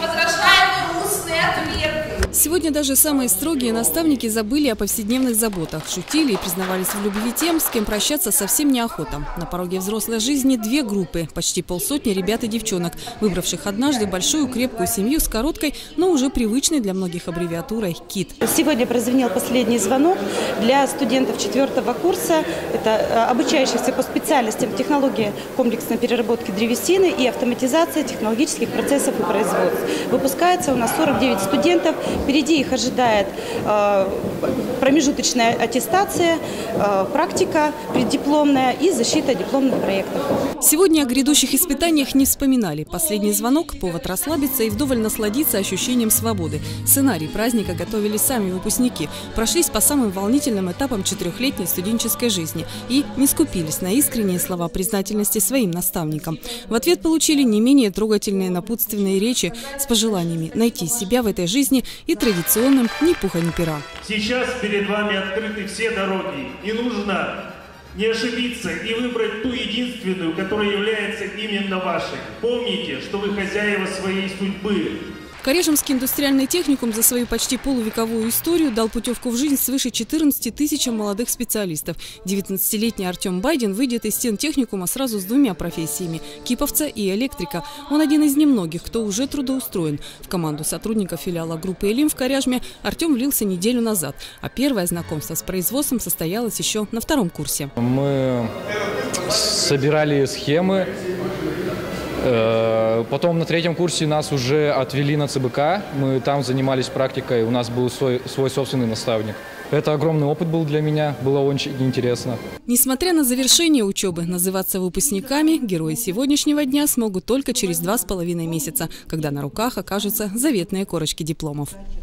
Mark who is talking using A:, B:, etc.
A: неподражаемый устный ответ.
B: Сегодня даже самые строгие наставники забыли о повседневных заботах, шутили и признавались в любви тем, с кем прощаться совсем неохота. На пороге взрослой жизни две группы, почти полсотни ребят и девчонок, выбравших однажды большую крепкую семью с короткой, но уже привычной для многих аббревиатурой КИТ.
C: Сегодня прозвенел последний звонок для студентов 4-го курса, это обучающихся по специальностям технологии комплексной переработки древесины и автоматизация технологических процессов и производств. Выпускается у нас 49 студентов. Впереди их ожидает промежуточная аттестация, практика преддипломная и защита дипломных проектов.
B: Сегодня о грядущих испытаниях не вспоминали. Последний звонок – повод расслабиться и вдоволь насладиться ощущением свободы. Сценарий праздника готовили сами выпускники, прошлись по самым волнительным этапам 4-летней студенческой жизни и не скупились на искренние слова признательности своим наставникам. В ответ получили не менее трогательные напутственные речи с пожеланиями найти себя в этой жизни и традиционным ни пуха ни пера.
D: Сейчас перед вами открыты все дороги, и нужно не ошибиться и выбрать ту единственную, которая является именно вашей. Помните, что вы хозяева своей судьбы.
B: Карежемский индустриальный техникум за свою почти полувековую историю дал путевку в жизнь свыше 14 тысячам молодых специалистов. 19-летний Артем Байдин выйдет из стен техникума сразу с двумя профессиями – киповца и электрика. Он один из немногих, кто уже трудоустроен. В команду сотрудников филиала группы «Элим» в Коряжме Артем влился неделю назад, а первое знакомство с производством состоялось еще на 2-м курсе.
E: Мы собирали схемы. Потом на 3-м курсе нас уже отвели на ЦБК, мы там занимались практикой, у нас был свой собственный наставник. Это огромный опыт был для меня, было очень интересно.
B: Несмотря на завершение учебы, называться выпускниками герои сегодняшнего дня смогут только через 2,5 месяца, когда на руках окажутся заветные корочки дипломов.